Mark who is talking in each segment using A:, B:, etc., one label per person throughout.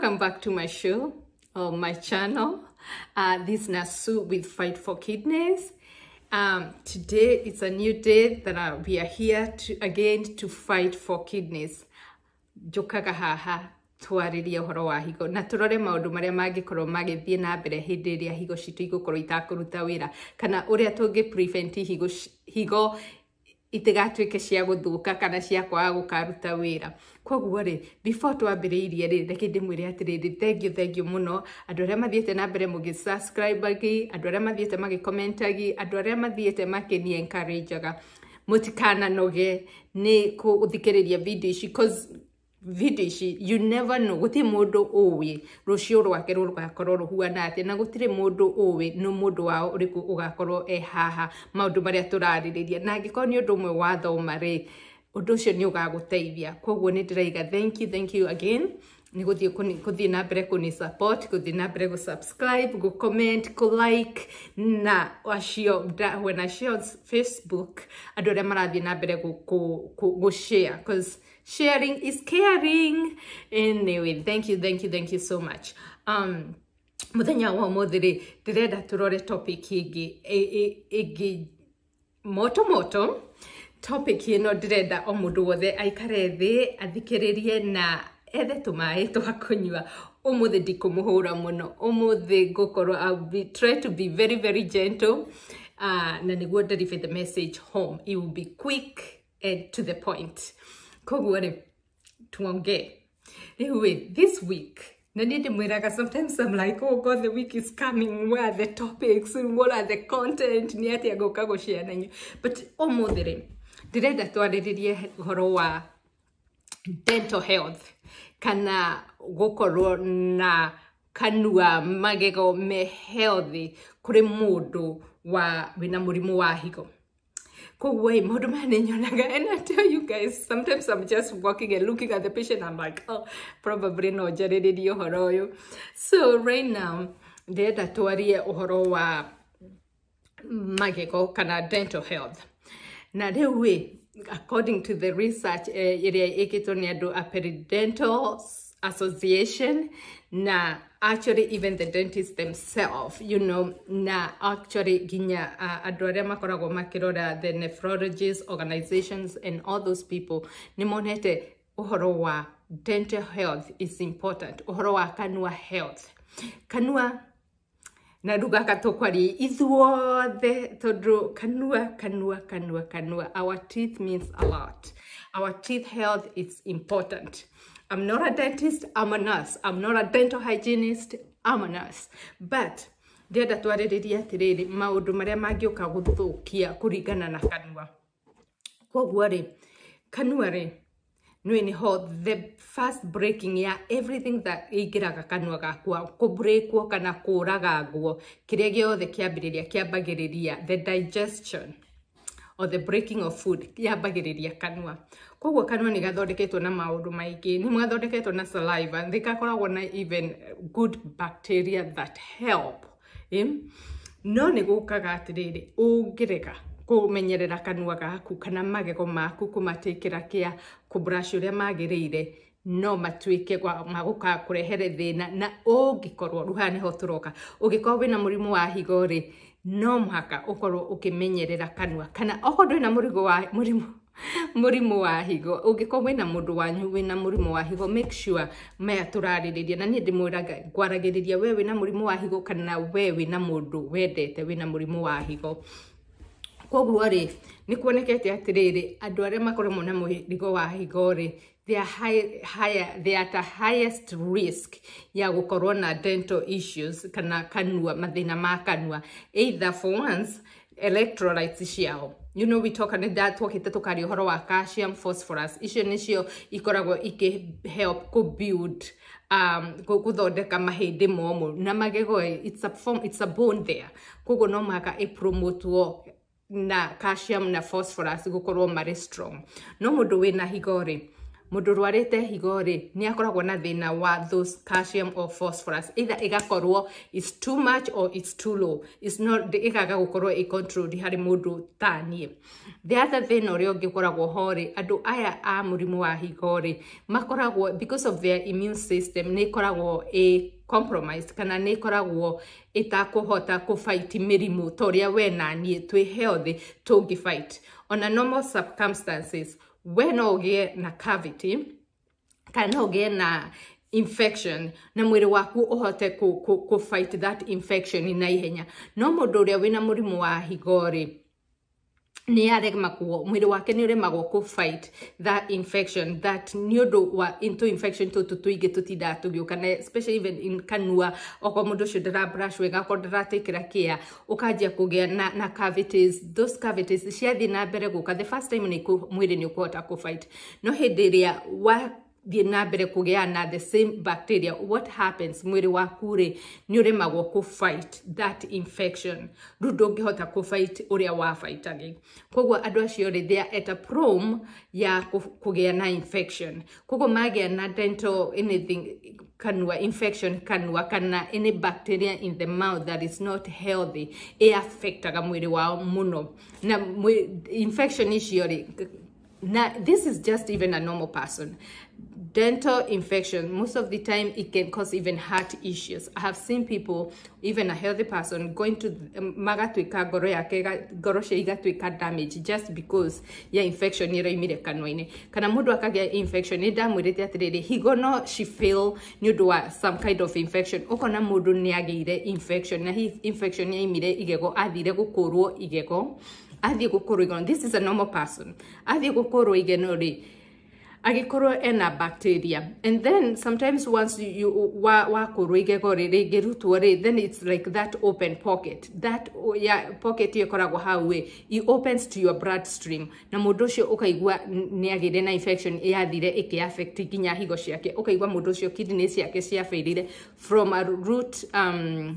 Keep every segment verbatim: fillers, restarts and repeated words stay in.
A: Welcome back to my show, or my channel. Uh, this is Nasu with Fight for Kidneys. Um, today it's a new day that uh, we are here to again to fight for kidneys. Jokaga haha twaririe uhoro wa higo na turore maundu maria mangikorwo magithie na mbere hindi iria higo citu igukorwo itakuruta wira kana uria tungi prevent higo higo itigatuike cia guthuka kana cia kwaga gukaruta wira. Koguo ri before twambiriirie ri reke ndimwire atiriri thank you thank you muno andu aria mathiete na mbere mugi subscribe agi andu aria mathiete magi comment agi andu aria mathiete makini encourage aga mutikana noge ni kuthikiriria video ici cause video ici you never know guti mundu uwi rucio rwake rugakorwo ruhuana ati na gutire mundu uwi no mundu wao uriku ugakorwo e haha maundu maria turaririria na ngiko ni undu umwe wa thoma ri undu ucio ni ugaguteithia. Koguo ni ndiraiga thank you thank you again ni guthie kuthie na mbere kuni support kuthie na mbere go subscribe go comment go like na wacio when I share on Facebook andu aria marathie na mbere go go share cause sharing is caring. Anyway, thank you, thank you, thank you so much. Um, muthenya wa muthiri ndirenda turore topic igi igi moto moto. Topic ino ndirenda o mundu wothe aikare thi athikiririe na ethe tumai twa kunywa. Umuthi ndikumuhura muno. Umuthi gukorwo I'll be try to be very very gentle. Uh, na niguo deliver the message home. It will be quick and to the point. Koguo ri tuonge riu this week na nindi mwiraga sometimes I'm like oh god the week is coming where are the topics what are the content ni ati agoka go share nanyu but omuthi ri ndirenda twariririe horo wa dental health kana gukorwo na kanua magego me healthy kuri mundu wa wina murimu wa higo. Koguo maundu mane nyonaga and I tell you guys sometimes I'm just walking and looking at the patient I'm like oh probably no jariririo uhoro uyu. So right now ndenda twarie uhoro wa magego kana dental health na riu according to the research iria ikitwo ni andu a Periodontal Association na actually even the dentists themselves, you know, na actually ginya uh, andu aria makoragwo makirora the nephrologists organizations and all those people ni monete uhoro wa dental health is important. Uhoro wa kanua health kanua na ruga katokwari ithuothe tondu kanua kanua kanua kanua our teeth means a lot. Our teeth health is important. I'm not a dentist, I'm a nurse. I'm not a dental hygienist, I'm a nurse. But ndenda twaririria atiriri maundu maria mangioka guthukia kuringana na kanua. Koguo ri kanua ri no ni ho the first breaking ya everything that igiraga kanua gakwa ku breakwo kana kuragagwo kiria giothe kiambiriria kiambagiriria the digestion or the breaking of food kiambagiriria kanua. Koguo kanua ni gathondeketwo na maundu maingi ni mwathondeketwo na saliva ndikakoragwo na even good bacteria that help eh? No ni gukaga atiriri ungireka kumenyerera kanua gaku kana magego maku kumatikira kia kubrush uria magirire no matuike kwa maguka kurehere thina na ungikorwo ruhane ho turoka ungikorwo wina murimu wa higo ri no mhaka ukorwo ukimenyerera kanua kana okorwo wina murigo wa murimu murimu wa higo ungikorwo wina mundu wanyu wina murimu wa higo make sure maya turaririria na ni ndimwiraga gwaragiriria we wina murimu wa higo kana we wina mundu wendete wina murimu wa higo. Koguo ri ni kuonekete atiriri andu aria makorwo na murigo wa higo ri they are high, higher they are at the highest risk ya gukorwo na dental issues kana kanua mathina ma kanua either for once electrolytes ciao. You know we talk and that talk ite tukari uhoro wa calcium phosphorus icio nicio ikoragwo iki help ku build um guthondeka mahindi momo na magego it's a form it's a bone there. Koguo no maka e promote na calcium na phosphorus gukorwo mari strong. No mundu wina higo ri mundu rwarite higo ri ni akoragwo na thina wa those calcium or phosphorus, either igakorwo it's too much or it's too low. It's not igaga gukorwo i controlled hari mundu tanie. The other thing uria ungikoragwo ho ri andu aya a murimu wa higo ri makoragwo because of their immune system ni koragwo a compromised kana ni koragwo itakuhota ku fight mirimu toria we na nie twi healthy tungi fight on a normal circumstances. When ogie na cavity kana ogie na infection na mwiri waku uhote ku, ku, ku fight that infection na ihenya. No mundu uria wina murimu wa higo ri ni aremagwo mwiri wake ni uremagwo ku fight that infection, that niodo wa into infection to tutuige tutinda tugiukana, especially even in kanua oko mundu cio ndara brush wega ko ndara tekera care ukanjia kugia na, na cavities. Those cavities ciathi na mbere guka the first time ni mwiri ni ukuhota ku fight. No hindi iria wa thie na mbere kugiana the same bacteria, what happens mwiri waku ri ni uremagwo ku fight that infection, rudo ngihota ku fight uria wa fight agi. Kogwo andu acio ri they are at a prone ya kugiana infection. Kogwo magia na dental anything kanua infection kanua kana any bacteria in the mouth that is not healthy e affectaga mwiri wao muno na infection icio ri. Now, this is just even a normal person. Dental infection, most of the time, it can cause even heart issues. I have seen people, even a healthy person, going to magatwika goro yake goro she igatwika damage just because ya infection ira imire kanwaine. Kana mundu akagia infection ni damwirite atiriri higo no she feel nyodo wa some kind of infection. Okona mundu ni agire infection na hi infection ya imire igego athire gukurwo igego. Athie gukoro igeno. This is a normal person. Athie gukoro igeno ri agikoro ena bacteria, and then sometimes once you, you wa wa koro igego ri gerutwo ri, then it's like that open pocket. That ya pocket yekoragwo hawe it opens to your bloodstream na mundu ucio ukaigwa ni agire na infection yathire iki affect ginya higo ciake, ukaigwa mundu ucio kidney ciake cia failire from a root um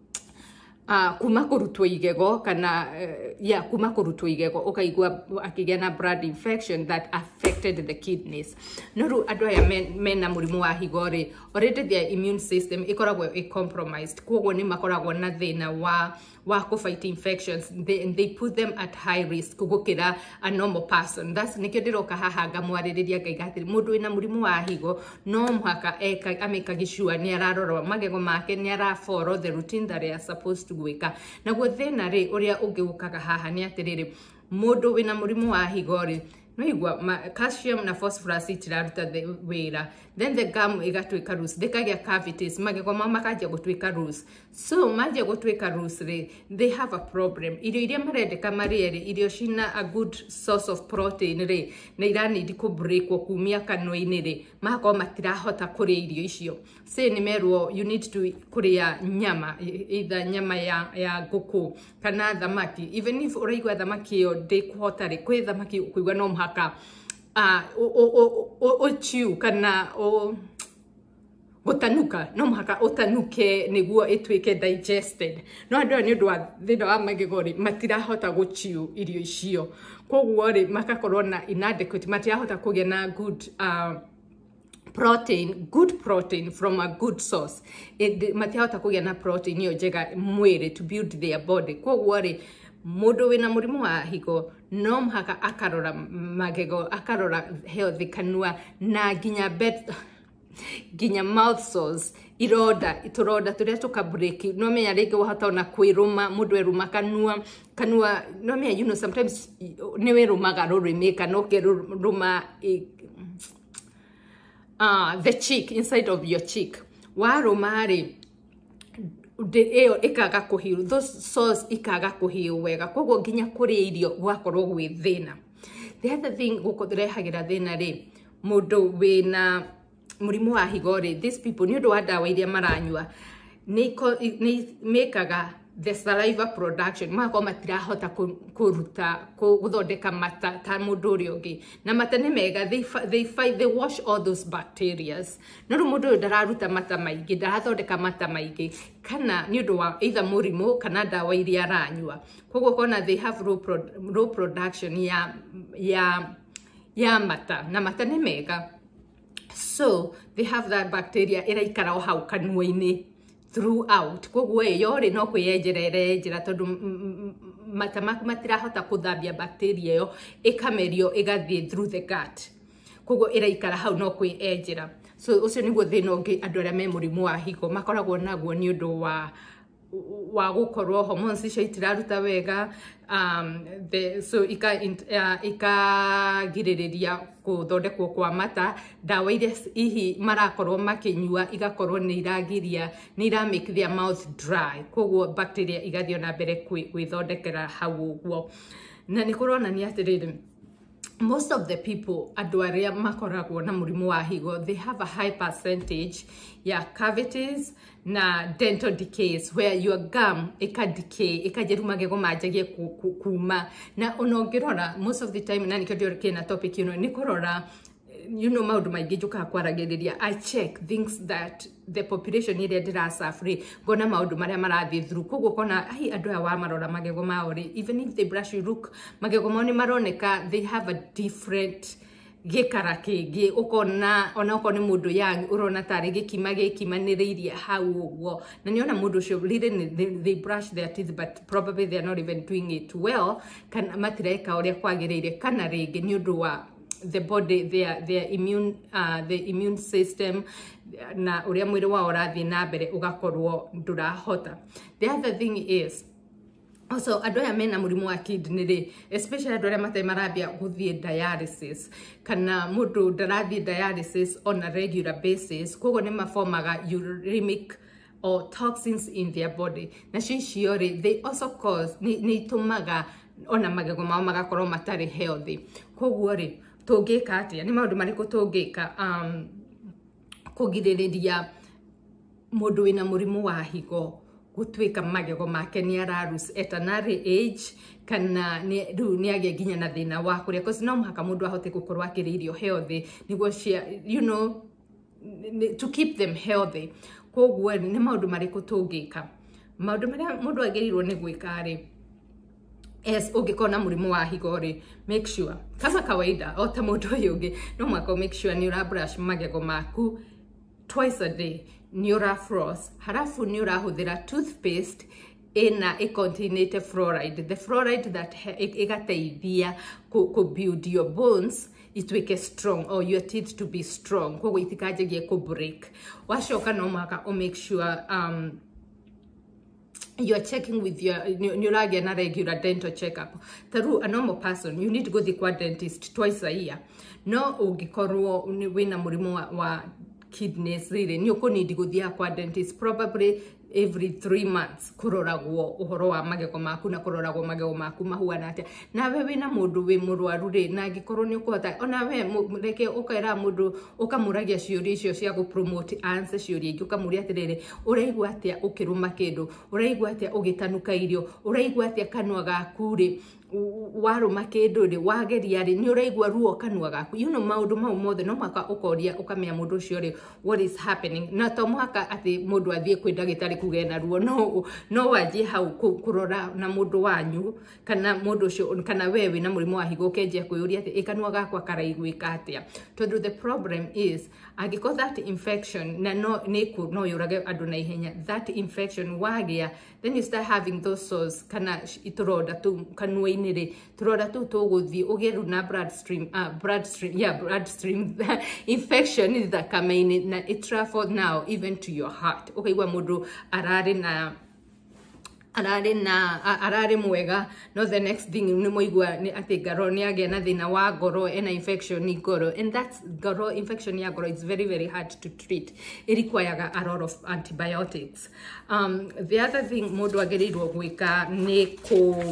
A: Uh, kuma kurutwo igego kana uh, yeah kuma kurutwo igego ukaigwa akigea na blood infection that affected the kidneys. Noru andu aya mena murimu wa higo ri already their immune system ikoragwo i compromised, kogwo ni makoragwo na thina wa wa ku fight infections. They, they put them at high risk kugukira a normal person. That's nikyo ndiroka haha ngamwaririria ngaigatiri mundu ina murimu wa higo no muhaka eka ameka gishua ni ararorwa magego make ni ara follow the routine that they are supposed to gwika. Na gwo thina ri uria ungiukaga haha ni atiriri mundu wina murimu wa higo ri no igwa calcium na phosphorus itiraruta the wira, then the gum igatwika loose, dekagia cavities magego mamakajia gutwika loose. So majia gutwika loose ri they have a problem. Irio iria marendeka mariere irio cina a good source of protein ri na irani di ku break wo kumia kanwa-ini ri mahako matirahota kuria irio icio. Say ni merwo you need to kuria nyama, either nyama ya ya nguku kana thamaki. Even if uraigwa thamaki yo de kuhota ri kwi thamaki kuigwa no mhaka ah o o o o chiu kana o gutanuka no mhaka utanuke niguo itwike digested. No andu ni ndwa thina wa magego ri matirahota guchiu irio icio, kogwo ri makakorwo na inadequate, matirahota kugia na good uh, protein, good protein from a good source. It matihota kugia na protein yo jega mwiri to build their body. Kogwo ri mundu wina murimu wa higo no mhaka akarora magego, akarora healthy kanua na ginya bed ginya mouth sores iroda ituroda turia tuka break. No menya rege wahota ona kwiruma mundu eruma kanua kanua no menya you know sometimes niwe rumaga rurimi kana ukiruma ah uh, the cheek, inside of your cheek waruma ri de eo ikaga kuhiu, those sores ikaga kuhiu wega, kogwo ginya kuria irio gwakorwo gwi thina. The other thing gukurehagira thina ri mundu wina murimu wa higo ri, these people ni undu wa dawa iria maranyua ni ni mekaga the saliva production mako matirahota kuruta guthondeka mata ta mundu uri ungi, na mata ni mega, they they fight they wash all those bacteria. No mundu ndararuta mata maingi, ndarathondeka mata maingi kana ni undu wa either murimu kana dawa iria aranyua. Kogwo kona they have low, pro, low production ya ya ya mata, na mata ni mega So they have that bacteria iraikara o hau kanua-ini throughout. Koguo iyo ri no kwiyenjera irenjera tondu mata maku matirahota kuthambia bacteria iyo ikamerio igathie through the gut. Koguo iraikara hau no kwiyenjera. So ucio niguo thina ungi andu aria me murimu wa higo makoragwo naguo ni undu wa wa gukorwo hormones icio itiraruta wega, um the so ika uh, ika giririria kuthondekwo kwa mata, dawa iria ihi marakorwo makinyua igakorwo ni iragiria ni ira make their mouth dry, koguo bacteria igathio na mbere kwithondekera hau uguo. Na ni kurona ni atiriri most of the people andu aria makoragwo na murimu wa higo, they have a high percentage ya cavities na dental decays, where your gum ika decay ikajeru magego majagie kuma. Na onongirora most of the time nani kyo kina topic you know ni kurora you know maundu maingi njuka kwaragiriria. I check things that the population iria ndirasafri gona maundu maria marathi through, koguo kona ai andu aya wa marora magego mao ri, even if they brush you look magego mao ni maroneka they have a different gikara kingi, ukona ona uko ni mundu yang urona tari gikima gikimaniriirie hau uguo. Na niona mundu ucio really they, they brush their teeth but probably they are not even doing it well, kana matireka uria kwagiriire, kana ringi ni undu wa the body, their their immune uh, the immune system na uria mwiri wao urathi na mbere ugakorwo ndurahota. The other thing is also andu aya mena murimu wa kidney ri, especially andu aria matai marambia guthie dialysis kana mundu ndarathie dialysis on a regular basis, koguo ni maformaga uremic or toxins in their body. Na cicio ri they also cause ni, ni tumaga ona magego mao magakorwo matari healthy. Koguo ri tungika atia ni maundu mariko tungika um kugiririria mundu wina murimu wa higo gutwika magego make ni ararus at an early age, kana ni ru ni age ginya na thina wa kuria, cause no mhaka mundu ahote gukorwa akiririo healthy niguo cia you know to keep them healthy. Koguo ni maundu mariko tungika, maundu maria mundu agirirwo ni gwika ri yes ungikona murimu wa higo ri, make sure kama kawaida o ta mundu yungi no mwako make sure ni ura brush magego maku twice a day, ni ura floss, harafu ni ura huthira toothpaste ina a contained fluoride, the fluoride that igateithia ku build your bones itwike strong or your teeth to be strong, koguo itikajegie ku break. Washoka no mwaka o make sure um you are checking with your neurology and a regular dental checkup. Through a normal person, you need to go to the dentist twice a year. No ugikorwo wina murimu wa, wa kidneys really, ni uko need go thia kwa dentist probably every three months kuroragwo uhoro wa magego maku na kuroragwo magego maku mahuana atia. Na we wina mundu wi murwaru ri na gikorwo ni ukuhota ona we reke ukaira mundu ukamuragia ciuria icio cia go promote answer ciuria ingi ukamuria atiriri uraigua atia ukiruma kindu, uraigua atia ugitanuka irio, uraigua atia kanua gaku ri waruma kindu ri wageria ri ni uraigua ruo kanua gaku, you know maundu mau mothe no mwaka ukoria ukamenya mundu ucio ri what is happening. Na to mwaka ati mundu athie kwi ndagitari kuge na ruo, no no waje hau kurora na mundu wanyu kana mundu ucio kana wewe na murimu wa higo kenje kuyuria ati ikanua gakwa karaiguika atia. Tondu the problem is agiko that infection na no niku no yurage andu na ihenya, that infection wagia then you start having those sores kana ituroda tu kanua inire turoda tu tuguthi ugeru na bloodstream uh, bloodstream yeah bloodstream infection is that kamaini na it travel now even to your heart. Okay, wa mundu arari na arari na arari mwega no the next thing ni moigwa ni ati garo ni age na thina wa goro ena infection ni goro, and that's goro infection ya goro, it's very very hard to treat, it requires a lot of antibiotics. Um the other thing mundu agerirwo gwika ni ku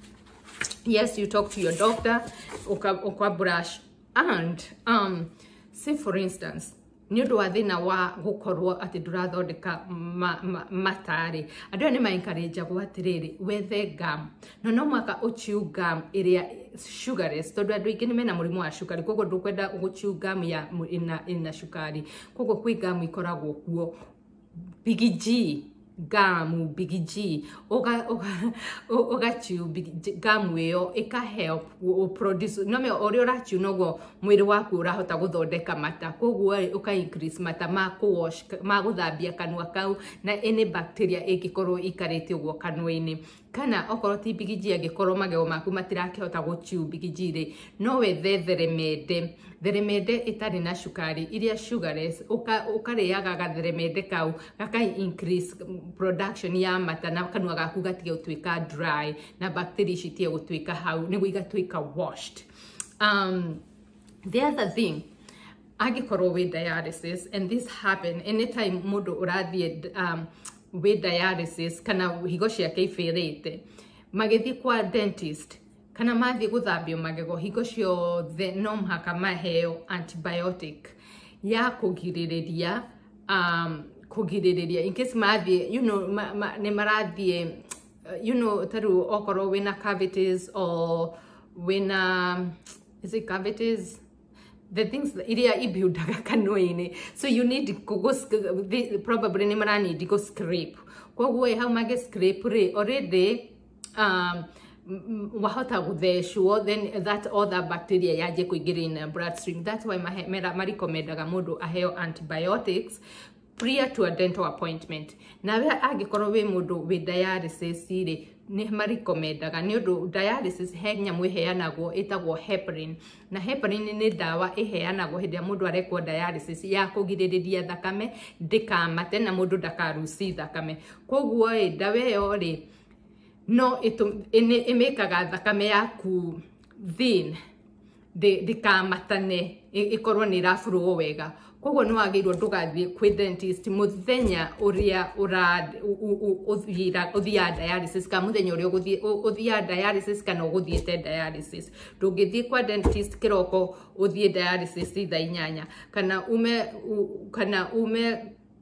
A: yes you talk to your doctor uka, uka brush and um say for instance ni undu wa thina wa gukorwo ati ndurathondeka ma, ma, matari andu ni ma encourage gwa atiriri wethe gum no no mwaka uchiu gum iria sugarless tondu andu ingi ni mena murimu wa sukari, koguo ndukwenda uchiu gum ya ina ina sukari, koguo kwi gum ikoragwo kuo Big G gamu Big G oga oga oga chew gamu yo eka help o produce no me ori ora chew nogo mwiri waku urahota guthondeka mata koguo uka increase mata ma ku wash ma guthambia kanua kau na any bacteria igikorwo ikarite uguo kanua-ini kana okorwo ti Big G agikorwo magego maku matirakihota guchew Big G ri no wethe theremende theremende itari na shukari iria sugarless uka ukariaga gatheremende kau gaka increase production ya mata na kanua gaku gatige gutwika dry na bacteria citie gutwika hau niguo igatwika washed. Um, the other thing, agikorwo with dialysis, and this happen anytime mundu urathie um, with dialysis kana higo ciake ifirite magithi kwa dentist kana mathi guthambio magego higo cio the no mhaka maheo antibiotic ya kugiririria um kugiririria in case mathi you know ma, ma, ne marathie you know taru okoro wina cavities or wina is it cavities the things that iria ibuildaga kanua-ini so you need to go probably ne mara need go scrape koguo how mage scrape re already um wahota gutheshwo then that other bacteria yaje kuingira in bloodstream. That's why ma recomendaga mundu aheo antibiotics prior to a dental appointment. Na we agikorwo we mundu with dialysis ri ni ma recomendaga ni undu dialysis he nyamu iheanagwo itagwo heparin na heparin ni dawa iheanagwo hindi mundu arekwo dialysis ya kugiririria thakame ndikamate na mundu ndakaruci thakame koguo ri dawa yo ri no ito ene emekaga thakame yaku thin de de kamatane ikorwo ni rafuro wega koguo no agirwo ndugathie kwi dentist muthenya uria ura uthira uthia dialysis ka muthenya uria uguthie uthia dialysis kana uguthiete dialysis ndungithie kwa dentist kiroko uthie dialysis thaa inyanya kana ume kana ume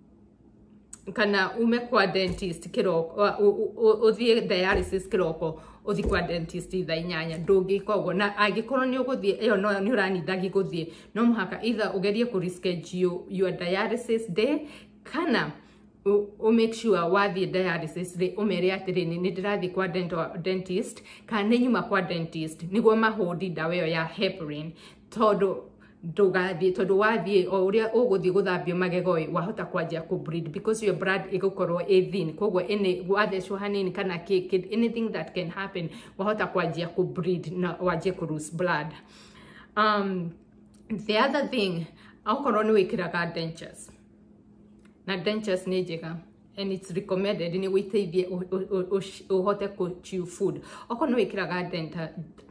A: kana ume kwa dentist kiroko uthie dialysis kiroko uthi kwa dentist thaa inyanya ndungika uguo na agikorwo ni uguthie iyo no ni uranidagi guthie no muhaka either ugerie ku reschedule your dialysis day kana o make sure wathie dialysis ri umere atiri ni ndirathi kwa dental dentist kana nyuma kwa dentist niguo mahodi dawa ya heparin todo ndugathie tondu wathie o uria uguthie guthambio magego wahota kwanjia ku bleed because your blood igukorwo i thin koguo ene wathecwo hanini kana kid anything that can happen wahota kwanjia ku bleed na wanjie ku lose blood. Um, the other thing okorwo ni wikiraga dentures na dentures ni njega and it's recommended ni witeithie uhote ku chew food okorwo ni wikiraga dental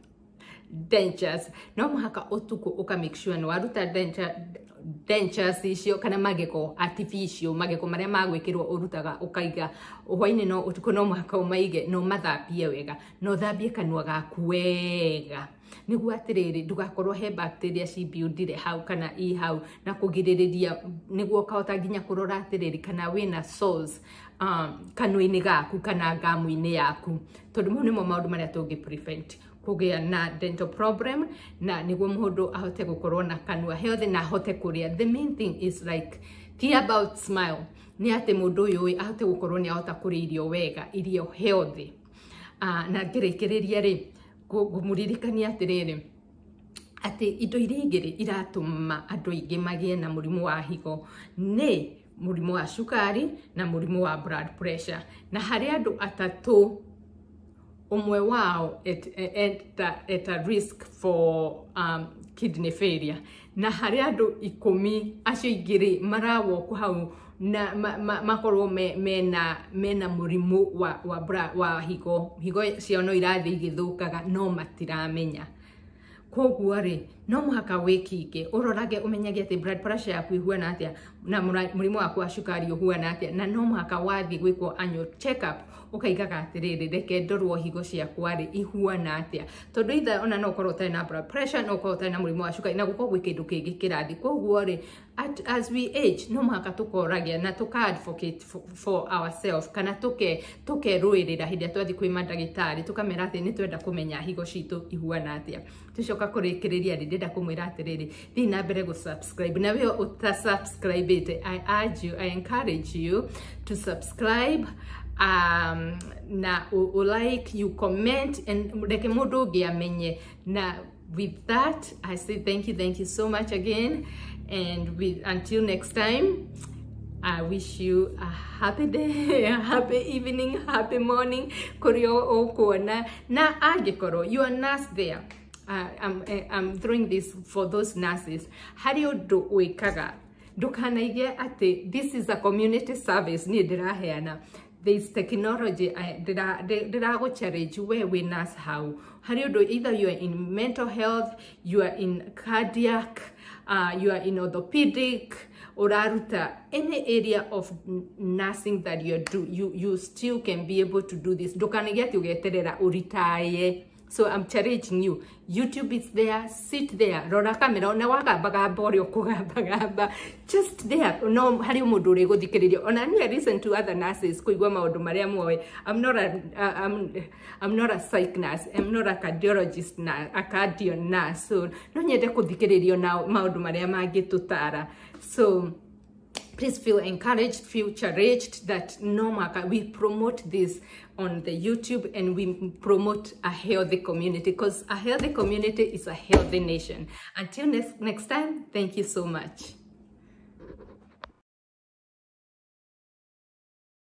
A: dentures no muhaka utuku uka make sure no waruta denture dentures icio kana magego artificial magego maria magwikirwo urutaga ukaiga hwaini no utuku no muhaka umaige no mathambie wega no thambie kanua gaku wega niguo atiriri ndugakorwo he bacteria ci buildire hau kana i hau na kugiririria niguo kahota nginya kurora atiriri kana wina sores um kanua-ini gaku kana gamu-ini yaku tondu mo nimo maundu maria tungi prevent kugia na dental problem na niguo mundu ahote gukorwo na kanua healthy na ahote kuria. The main thing is like ti about smile ni ate mundu uyu ahote gukorwo ni ahota kuria irio wega irio healthy uh, na ngirikiriria ri gumuririkania atiriri ati indo iria ingiri iratuma andu aingi magie na murimu wa higo ni murimu wa shukari na murimu wa blood pressure na hari andu atatu umwe wao at, at, at, at a risk for um, kidney failure na hari andu ikumi acio ingiri marawo ku hau na makorwo me mena mena murimu wa wa bra, wa higo higo cio no irathi igithukaga no matiramenya koguo ri no muhaka wikinge urorage umenyage ati blood pressure yaku ihuana atia na murimu waku wa shukari uhuana atia na no muhaka wathi gwikwo annual check up ukaigaga atiriri reke ndorwo higo ciaku ari ihuana atia tondu itha ona no korwo tena blood pressure no korwo tena murimu wa shukari na gukorwo gwikindu kingi kirathi koguo ri at, as we age, no maka tukoragia na tuka advocate for, for ourselves, kana tuke tuke ruirira hindi atwathi kwi mandagitari tukamera ati ni twenda kumenya higo citu ihuana atia. Tucoka kurikiriria ri ndenda kumwira atiriri thi na mbere gu subscribe na we uta subscribe it. I urge you, I encourage you to subscribe, um na u, u like, you comment, and reke mundu ungi amenye. Na with that, I say thank you, thank you so much again, and with until next time, I wish you a happy day, a happy evening, happy morning. Kurio okuona na agikoro, you are nurse there. Uh, I'm, I'm throwing this for those nurses. Hario do uikaga. Dukanaige ate, this is a community service ni diraheana. There is technology that I go challenge where we nurse how. Hario do either you are in mental health, you are in cardiac, uh, you are in orthopedic, or aruta, any area of nursing that you do, you you still can be able to do this. Dokanigia tugeterera uritaye. So I'm challenging you. YouTube is there. Sit there. Rora kamera. Ona wagamba gamba orio kugamba gamba. Just there. No hari umundu uri guthikiriria. Ona I listen to other nurses kuigwa maundu maria moe. I'm not a uh, I'm I'm not a psych nurse. I'm not a cardiologist nurse, a cardio nurse. So no nyende kuthikiriria na maundu maria mangitutara. So please feel encouraged, feel challenged that no matter we promote this on the YouTube and we promote a healthy community, because a healthy community is a healthy nation. Until next, next time, thank you so much.